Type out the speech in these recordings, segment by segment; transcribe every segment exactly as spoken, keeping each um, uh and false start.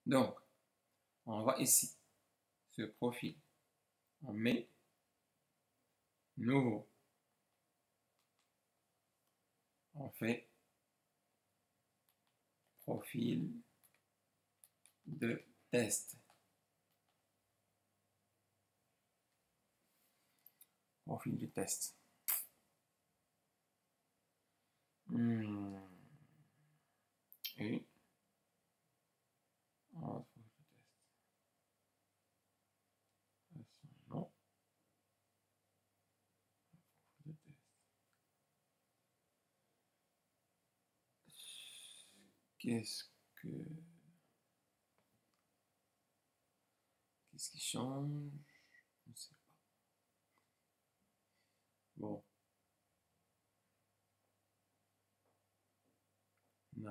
Donc, on va ici, ce profil, on met nouveau, on fait profil de test, profil de test. Hmm. Et on va trouver le test. Non. Le test. Qu'est-ce que qu'est-ce qui change? Je ne sais pas. Bon. Non.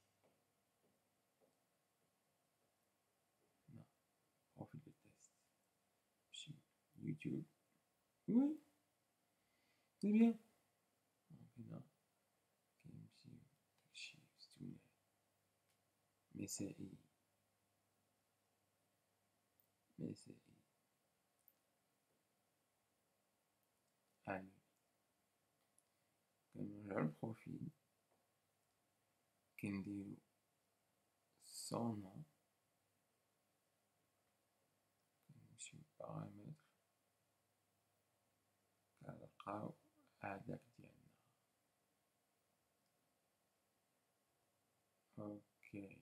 Non. Profil de test. Sur YouTube. Oui. C'est bien. Non. Mais c'est mais c'est annuler. Comme le profil كنديرو son nom كنمشيو للبارامتر كنلقاو هداك ديالنا. اوكي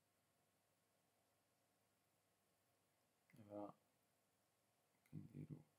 دابا كنديرو